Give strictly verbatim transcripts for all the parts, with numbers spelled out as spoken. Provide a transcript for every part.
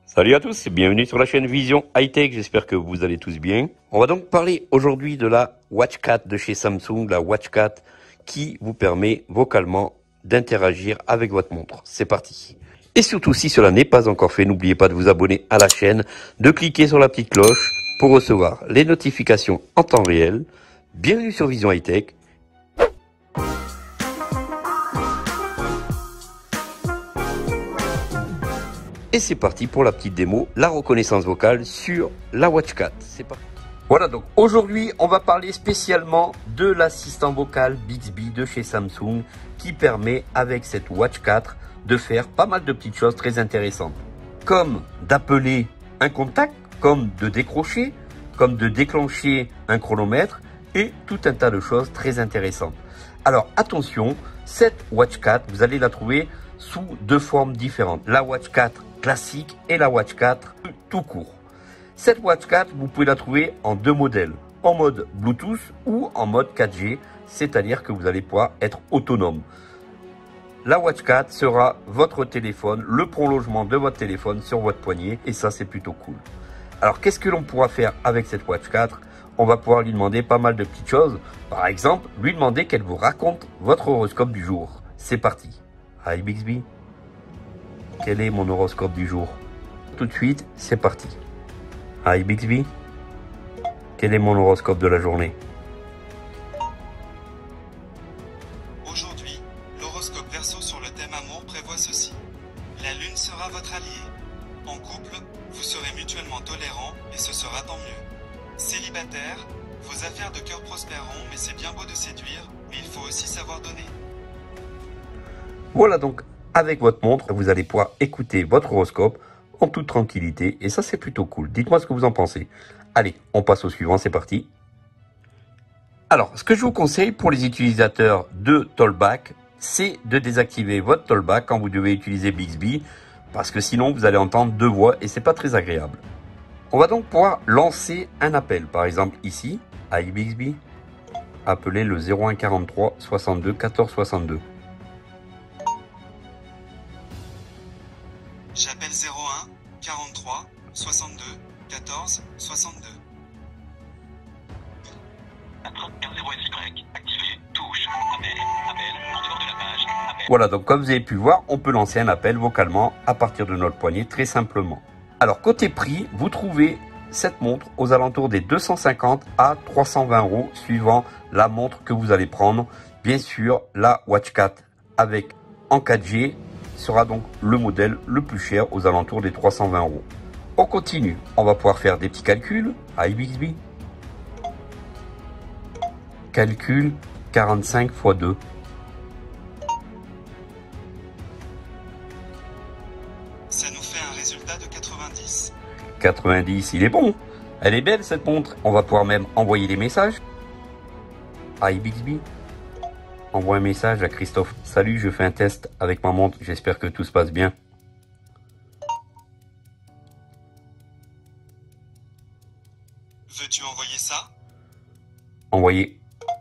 Salut à tous et bienvenue sur la chaîne Vision High Tech, j'espère que vous allez tous bien. On va donc parler aujourd'hui de la Watch quatre de chez Samsung, la Watch quatre qui vous permet vocalement d'interagir avec votre montre. C'est parti. Et surtout, si cela n'est pas encore fait, n'oubliez pas de vous abonner à la chaîne, de cliquer sur la petite cloche pour recevoir les notifications en temps réel. Bienvenue sur Vision High Tech. Et c'est parti pour la petite démo, la reconnaissance vocale sur la Watch quatre. C'est parti. Voilà, donc aujourd'hui, on va parler spécialement de l'assistant vocal Bixby de chez Samsung qui permet avec cette Watch quatre de faire pas mal de petites choses très intéressantes. Comme d'appeler un contact, comme de décrocher, comme de déclencher un chronomètre et tout un tas de choses très intéressantes. Alors attention, cette Watch quatre, vous allez la trouver sous deux formes différentes. La Watch quatre classique et la Watch quatre tout court. Cette Watch quatre, vous pouvez la trouver en deux modèles, en mode Bluetooth ou en mode quatre G, c'est-à-dire que vous allez pouvoir être autonome. La Watch quatre sera votre téléphone, le prolongement de votre téléphone sur votre poignet et ça c'est plutôt cool. Alors qu'est-ce que l'on pourra faire avec cette Watch quatre? On va pouvoir lui demander pas mal de petites choses. Par exemple, lui demander qu'elle vous raconte votre horoscope du jour. C'est parti. Hi Bixby. Quel est mon horoscope du jour? Tout de suite, c'est parti. Hi Bixby. Quel est mon horoscope de la journée? Aujourd'hui, l'horoscope Verseau sur le thème amour prévoit ceci. La lune sera votre allié. En couple, vous serez mutuellement tolérants et ce sera tant mieux. Célibataire, vos affaires de cœur prospéreront, mais c'est bien beau de séduire, mais il faut aussi savoir donner. Voilà donc, avec votre montre, vous allez pouvoir écouter votre horoscope en toute tranquillité et ça c'est plutôt cool. Dites-moi ce que vous en pensez. Allez, on passe au suivant, c'est parti. Alors, ce que je vous conseille pour les utilisateurs de Talkback, c'est de désactiver votre Talkback quand vous devez utiliser Bixby parce que sinon vous allez entendre deux voix et c'est pas très agréable. On va donc pouvoir lancer un appel, par exemple ici, à Bixby, appelez le zéro un quarante-trois soixante-deux quatorze soixante-deux. J'appelle zéro un quarante-trois soixante-deux quatorze soixante-deux. Voilà, donc comme vous avez pu voir, on peut lancer un appel vocalement à partir de notre poignet très simplement. Alors côté prix, vous trouvez cette montre aux alentours des deux cent cinquante à trois cent vingt euros suivant la montre que vous allez prendre. Bien sûr, la Watch quatre avec en quatre G sera donc le modèle le plus cher aux alentours des trois cent vingt euros. On continue, on va pouvoir faire des petits calculs. Hi Bixby. Calcul quarante-cinq fois deux. Ça nous fait un résultat de quatre-vingt-dix. quatre-vingt-dix, il est bon. Elle est belle cette montre. On va pouvoir même envoyer des messages. Hi Bixby. Envoie un message à Christophe. Salut, je fais un test avec ma montre. J'espère que tout se passe bien. Veux-tu envoyer ça? Envoyer.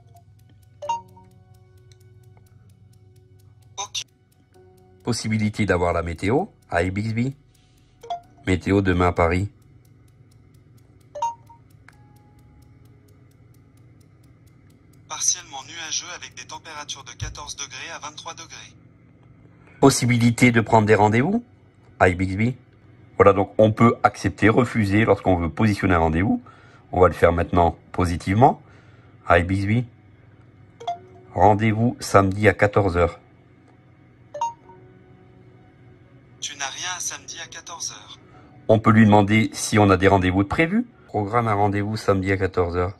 Ok. Possibilité d'avoir la météo. Hi Bixby. Météo demain à Paris. Partiellement nuageux avec des températures de quatorze degrés à vingt-trois degrés. Possibilité de prendre des rendez-vous. Hi Bixby. Voilà, donc on peut accepter, refuser lorsqu'on veut positionner un rendez-vous. On va le faire maintenant positivement. Hi Bixby. Rendez-vous samedi à quatorze heures. Tu n'as rien à samedi à quatorze heures. On peut lui demander si on a des rendez-vous de prévus. Programme un rendez-vous samedi à quatorze heures.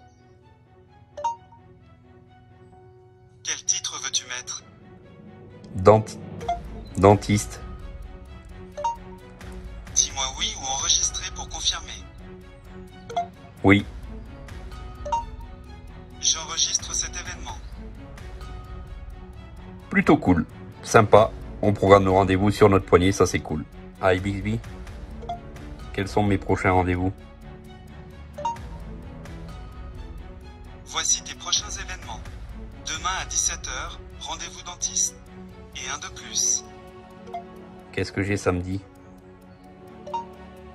Quel titre veux-tu mettre? Denti- Dentiste. Dis-moi oui ou enregistrer pour confirmer. Oui. J'enregistre cet événement. Plutôt cool. Sympa. On programme nos rendez-vous sur notre poignet, ça c'est cool. Hi Bixby. Quels sont mes prochains rendez-vous? Voici tes prochains événements. Demain à dix-sept heures, rendez-vous dentiste. Et un de plus. Qu'est-ce que j'ai samedi?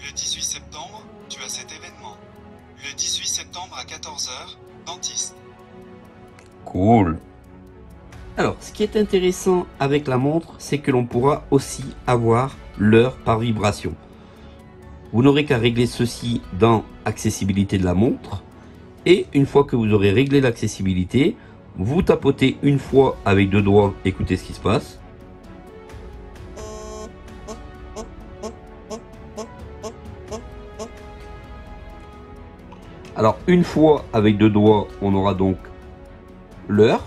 Le dix-huit septembre, tu as cet événement. Le dix-huit septembre à quatorze heures, dentiste. Cool. Alors, ce qui est intéressant avec la montre, c'est que l'on pourra aussi avoir l'heure par vibration. Vous n'aurez qu'à régler ceci dans accessibilité de la montre. Et une fois que vous aurez réglé l'accessibilité, vous tapotez une fois avec deux doigts, écoutez ce qui se passe. Alors une fois avec deux doigts, on aura donc l'heure.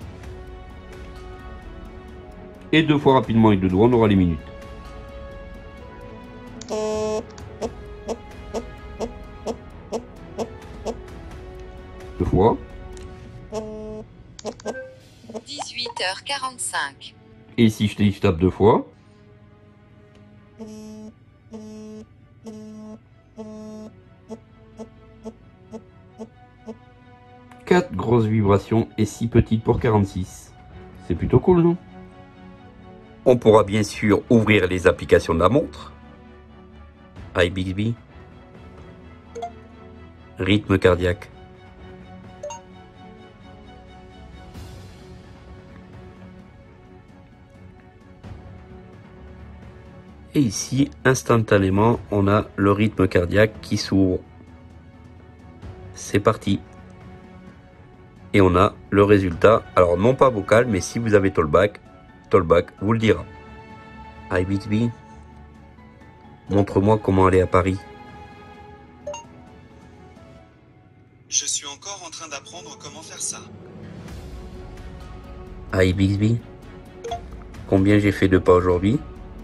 Et deux fois rapidement avec deux doigts, on aura les minutes. Deux fois. dix-huit heures quarante-cinq. Et si je, je tape deux fois. Quatre grosses vibrations et six petites pour quarante-six. C'est plutôt cool, non? On pourra bien sûr ouvrir les applications de la montre. iBixby. Rythme cardiaque. Et ici, instantanément, on a le rythme cardiaque qui s'ouvre. C'est parti. Et on a le résultat, alors non pas vocal, mais si vous avez Talkback, Talkback vous le dira. iBixby, montre-moi comment aller à Paris. Je suis encore en train d'apprendre comment faire ça. iBixby, combien j'ai fait de pas aujourd'hui?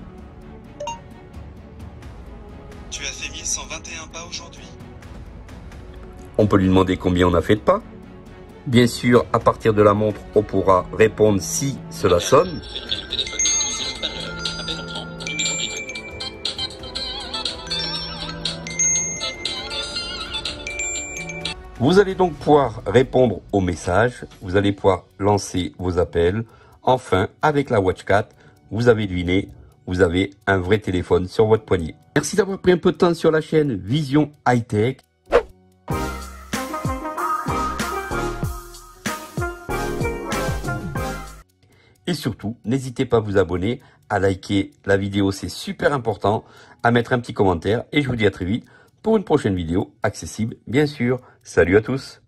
Tu as fait mille cent vingt et un pas aujourd'hui. On peut lui demander combien on a fait de pas. Bien sûr, à partir de la montre, on pourra répondre si cela sonne. Vous allez donc pouvoir répondre aux messages, vous allez pouvoir lancer vos appels. Enfin, avec la WatchCat, vous avez deviné, vous avez un vrai téléphone sur votre poignet. Merci d'avoir pris un peu de temps sur la chaîne Vision High Tech. Et surtout, n'hésitez pas à vous abonner, à liker la vidéo, c'est super important, à mettre un petit commentaire. Et je vous dis à très vite pour une prochaine vidéo accessible, bien sûr. Salut à tous!